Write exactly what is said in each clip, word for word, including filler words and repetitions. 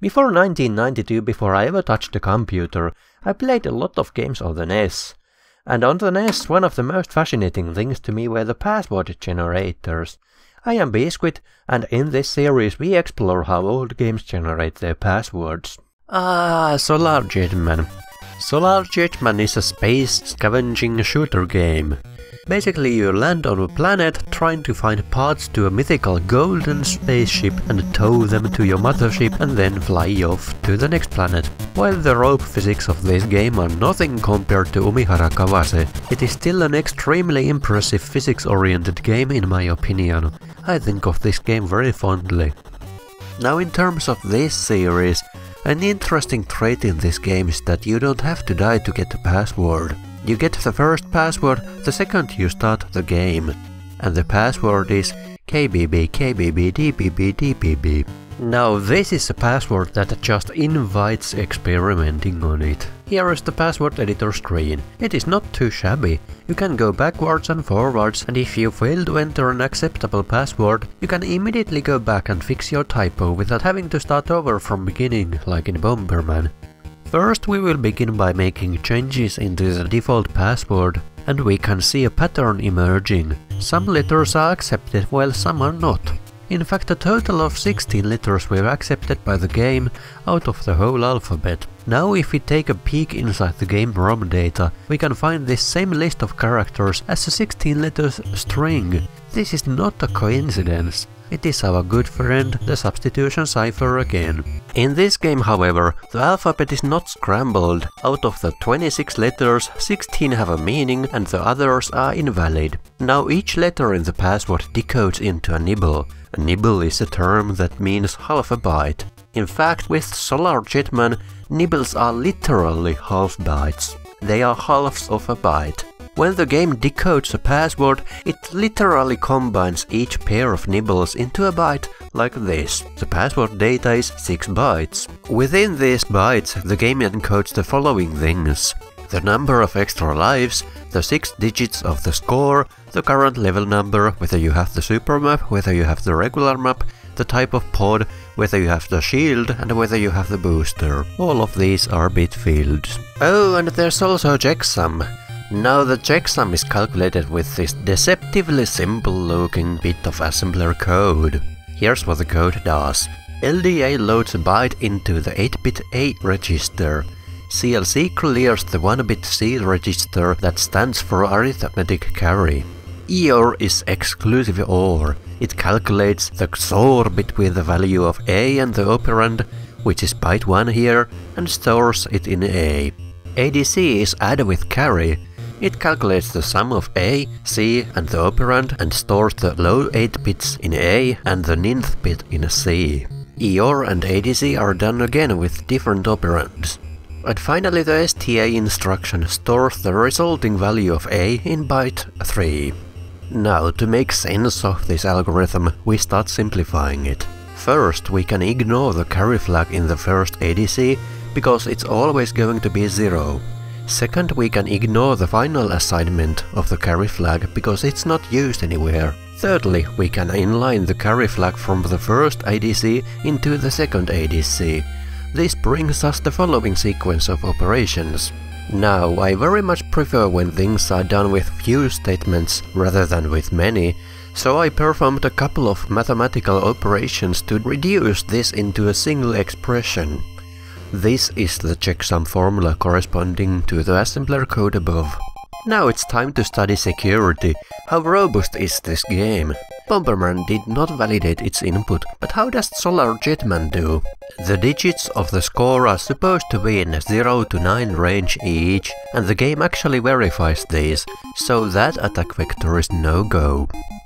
Before nineteen ninety-two, before I ever touched a computer, I played a lot of games on the N E S. And on the N E S, one of the most fascinating things to me were the password generators. I am Bisqwit, and in this series we explore how old games generate their passwords. Ah, Solar Jetman. Solar Jetman is a space scavenging shooter game. Basically, you land on a planet trying to find parts to a mythical golden spaceship and tow them to your mothership and then fly off to the next planet. While the rope physics of this game are nothing compared to Umihara Kawase, it is still an extremely impressive physics-oriented game in my opinion. I think of this game very fondly. Now, in terms of this series, an interesting trait in this game is that you don't have to die to get the password. You get the first password the second you start the game, and the password is K B B K B B D B B D B B. Now this is a password that just invites experimenting on it. Here is the password editor screen. It is not too shabby. You can go backwards and forwards, and if you fail to enter an acceptable password, you can immediately go back and fix your typo without having to start over from beginning like in Bomberman. First, we will begin by making changes into the default password, and we can see a pattern emerging. Some letters are accepted while some are not. In fact, a total of sixteen letters were accepted by the game out of the whole alphabet. Now, if we take a peek inside the game ROM data, we can find this same list of characters as a sixteen letters string. This is not a coincidence. It is our good friend, the Substitution cipher again. In this game, however, the alphabet is not scrambled. Out of the twenty-six letters, sixteen have a meaning and the others are invalid. Now each letter in the password decodes into a nibble. A nibble is a term that means half a byte. In fact, with Solar Jetman, nibbles are literally half bytes. They are halves of a byte. When the game decodes a password, it literally combines each pair of nibbles into a byte, like this. The password data is six bytes. Within these bytes, the game encodes the following things: the number of extra lives, the six digits of the score, the current level number, whether you have the super map, whether you have the regular map, the type of pod, whether you have the shield, and whether you have the booster. All of these are bit fields. Oh, and there's also checksum. Now the checksum is calculated with this deceptively simple looking bit of assembler code. Here's what the code does. L D A loads a byte into the eight bit A register. C L C clears the one bit C register that stands for arithmetic carry. E O R is exclusive O R. It calculates the X O R between the value of A and the operand, which is byte one here, and stores it in A. A D C is add with carry. It calculates the sum of A, C and the operand and stores the low eight bits in A and the ninth bit in C. E O R and A D C are done again with different operands. And finally the S T A instruction stores the resulting value of A in byte three. Now, to make sense of this algorithm, we start simplifying it. First, we can ignore the carry flag in the first A D C, because it's always going to be zero. Second, we can ignore the final assignment of the carry flag because it's not used anywhere. Thirdly, we can inline the carry flag from the first A D C into the second A D C. This brings us the following sequence of operations. Now, I very much prefer when things are done with few statements rather than with many, so I performed a couple of mathematical operations to reduce this into a single expression. This is the checksum formula corresponding to the assembler code above. Now it's time to study security. How robust is this game? Bomberman did not validate its input, but how does Solar Jetman do? The digits of the score are supposed to be in zero to nine range each, and the game actually verifies these, so that attack vector is no-go.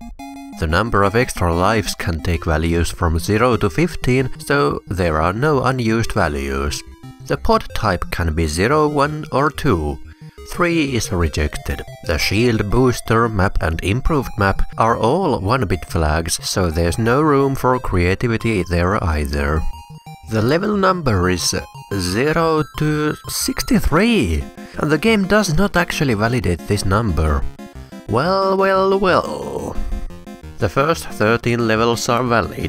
The number of extra lives can take values from zero to fifteen, so there are no unused values. The pod type can be zero, one or two. three is rejected. The shield, booster, map and improved map are all one bit flags, so there's no room for creativity there either. The level number is zero to sixty-three, and the game does not actually validate this number. Well, well, well. The first thirteen levels are valid.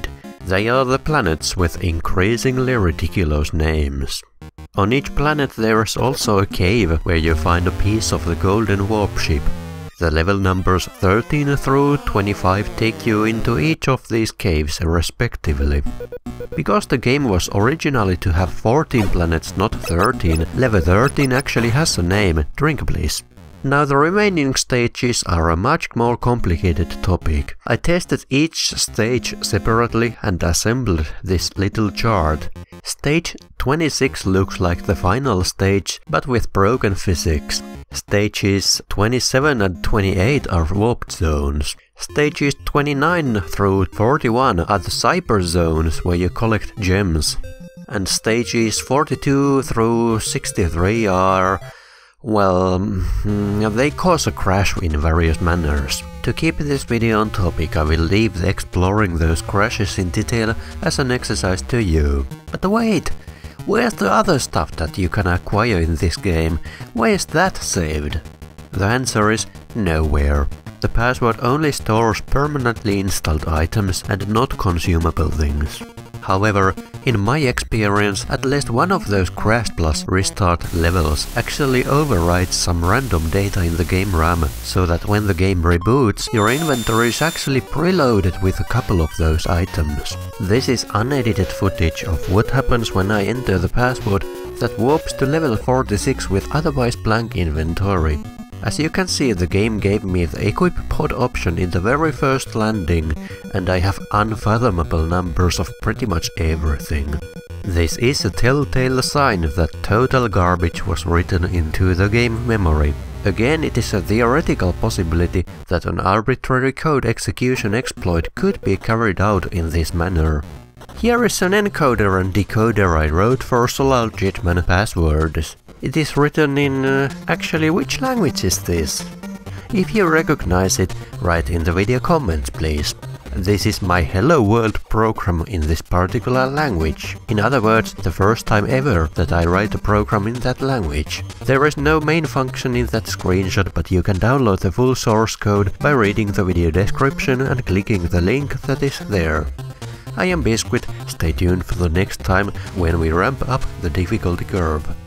They are the planets with increasingly ridiculous names. On each planet there is also a cave where you find a piece of the golden warp ship. The level numbers thirteen through twenty-five take you into each of these caves respectively. Because the game was originally to have fourteen planets, not thirteen, level thirteen actually has a name, Drink Please. Now the remaining stages are a much more complicated topic. I tested each stage separately and assembled this little chart. Stage twenty-six looks like the final stage, but with broken physics. Stages twenty-seven and twenty-eight are warped zones. Stages twenty-nine through forty-one are the cipher zones where you collect gems. And stages forty-two through sixty-three are... well, they cause a crash in various manners. To keep this video on topic, I will leave the exploring those crashes in detail as an exercise to you. But wait! Where's the other stuff that you can acquire in this game? Where is that saved? The answer is nowhere. The password only stores permanently installed items and not consumable things. However, in my experience, at least one of those crash plus restart levels actually overrides some random data in the game RAM, so that when the game reboots, your inventory is actually preloaded with a couple of those items. This is unedited footage of what happens when I enter the password that warps to level forty-six with otherwise blank inventory. As you can see, the game gave me the equip pod option in the very first landing, and I have unfathomable numbers of pretty much everything. This is a telltale sign that total garbage was written into the game memory. Again, it is a theoretical possibility that an arbitrary code execution exploit could be carried out in this manner. Here is an encoder and decoder I wrote for Solar Jetman passwords. It is written in... Uh, actually, which language is this? If you recognize it, write in the video comments, please. This is my Hello World program in this particular language. In other words, the first time ever that I write a program in that language. There is no main function in that screenshot, but you can download the full source code by reading the video description and clicking the link that is there. I am Bisqwit, stay tuned for the next time when we ramp up the difficulty curve.